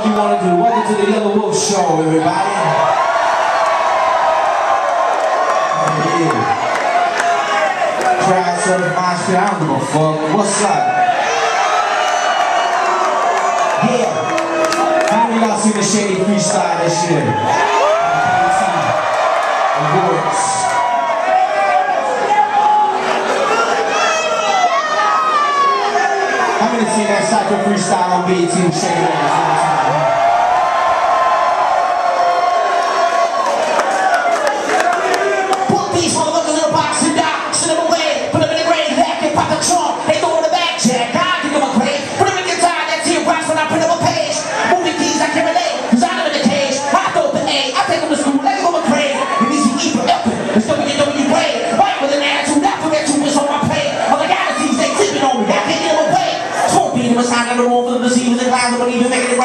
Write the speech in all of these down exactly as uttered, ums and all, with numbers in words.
fuck you want to do. Welcome to the Yellow Wolf Show, everybody. Yeah. Crowd surf my shit, I don't give a fuck. What's up? Yeah. How many of y'all seen the Shady freestyle this year? Awards. How many seen that Cypher freestyle on B E T? Shake it out. I got the room for the deceivers and lies, I believe in making it right.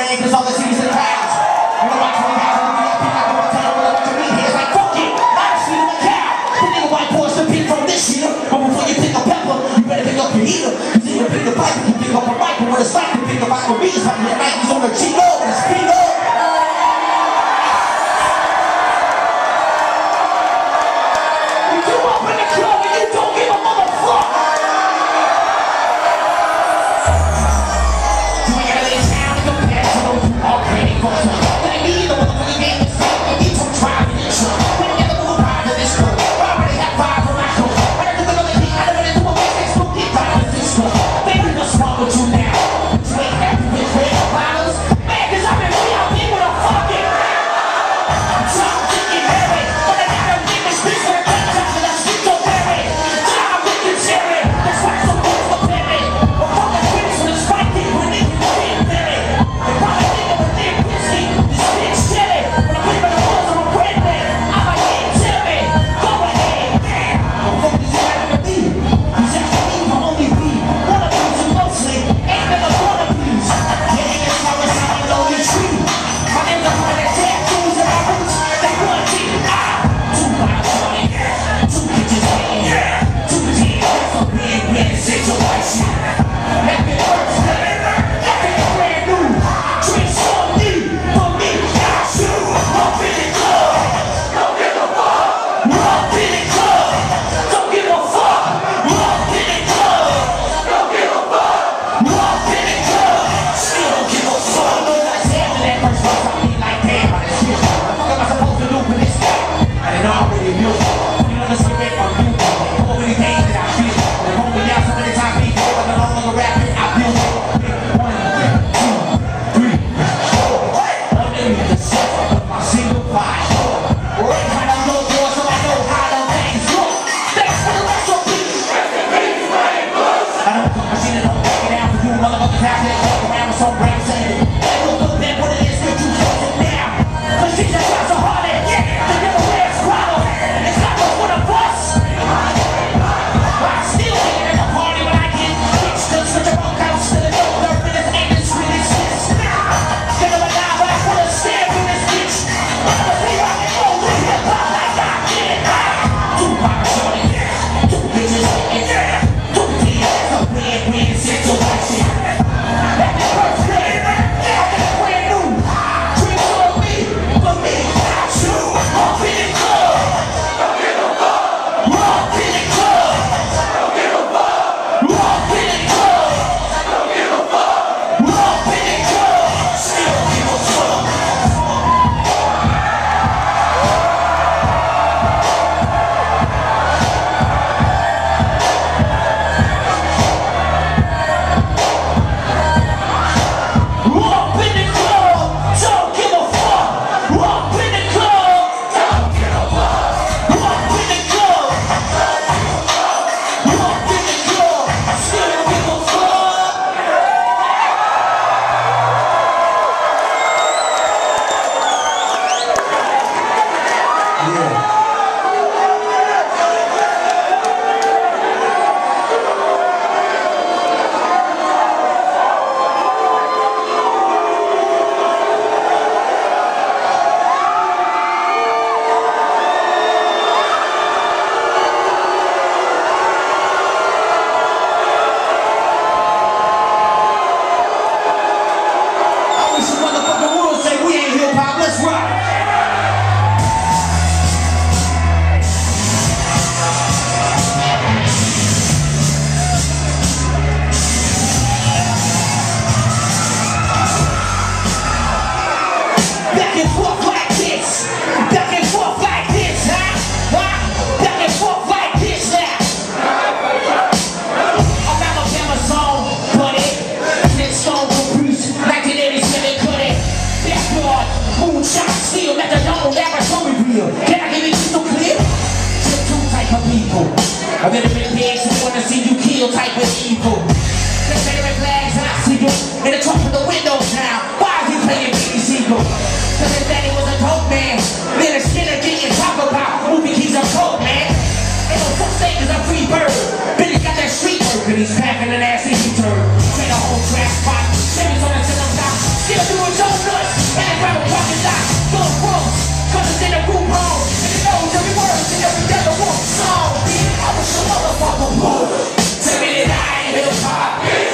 evil. The favorite flags and I see you in the top of the windows now. Why are you playing Beanie Siegel? Cause his daddy was a dope man. Then a skinner getting talk about movie keys a coke man. Ain't no such thing as a free bird. Billy got that street work and he's packing an ass easy turn. Train a whole trash spot. Chevys on the center block. Still doing donuts. And they grab a parking lot. Full gross. Cause it's in the group home. And it knows every word and every devil wants song. I was a motherfucker boy. Tell me that I ain't hip-hop.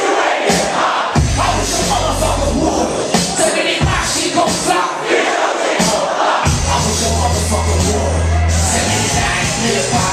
I was a motherfucker boy. Tell me that my shit gon' flop. I was a motherfucker boy. Tell me that I ain't hip-hop.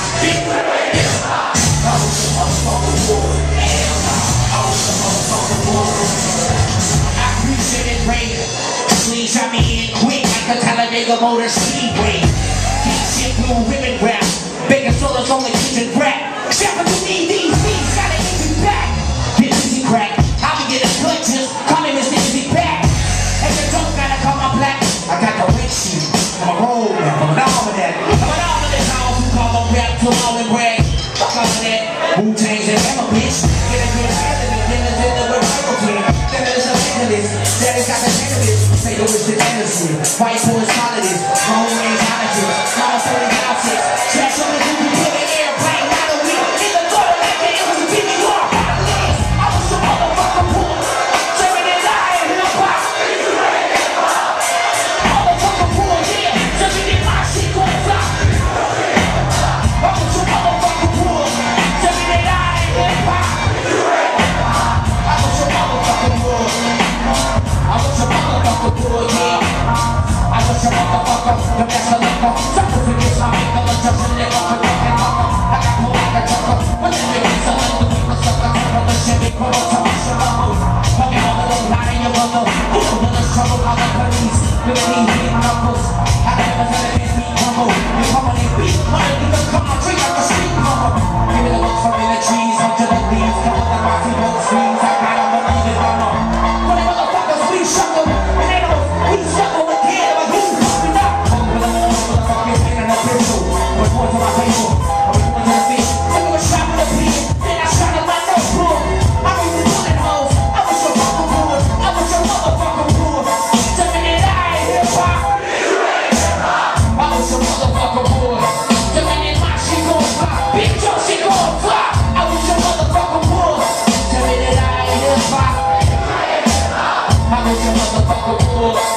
I was a motherfucker boy. I was a motherfucker boy. I appreciate it, Ray. Please shot me in quick like a Talladega Motor Speedway. Keep shit blue ribbon wrap. Bacon sodas on the kitchen crack. Shepherd to me, these beats gotta get you back. Get easy crack. I'll be getting clutches. Call me Mister Easy Pack. And you don't gotta call my black. I got the wet shoe. I'm a roll man. I'm an almanac. I'm an almanac. I also call my rap to all and brag. Fuck all of that. Wu-Tang's and I'm a bitch. Get a good candidate. Then there's in the revival team. Then there's a candidate. Then it's got the candidate. Say it was the Anderson. White boys holidays. Long range holidays. Small forty houses. Trash on the movie. Put an airplane. Not a week. In the gutter like that. It was a big war. I was a motherfucker poor. Serving and dying in a box. Motherfucker poor, yeah. Serving in my shit gon' flop. I was a motherfucker poor. Serving and dying in a box. I was a motherfucker poor. I was a motherfucker poor, yeah. I was a motherfucker, the best of luck. Something to get some make a lunch of the nigga for fucking fucker. I got pulled like a trucker, but then we get some of the people sucker. From the Chevy Corolla to my Shabamo. Fucking all of them hot in your mother. Who the villains trouble, all the police. Look at these big knuckles. I never tell them it's me crumble. You come on and beat, wanna do the come on, treat like a street mama. Give me the looks from in the trees, under the leaves. Come on the boxy boat streams, I gotta believe it, mama. For the motherfuckers, we shuckle. And they know we shuckle again. Like who's popping up? Over the moon, over the fucking pain and a pistol. We're going to my table. We're going to the fish. Took a shot with a pin. Then I shot at my notebook. I was the bullet holes. I was your fucking poor. I was your motherfucking poor. Tell me that I ain't hip-hop. I was your motherfucking poor. Tell me that my shit gon' flop. Bitch, your shit gon' flop. I was your motherfucking poor. Tell me that I ain't hip-hop. I was your motherfucking poor.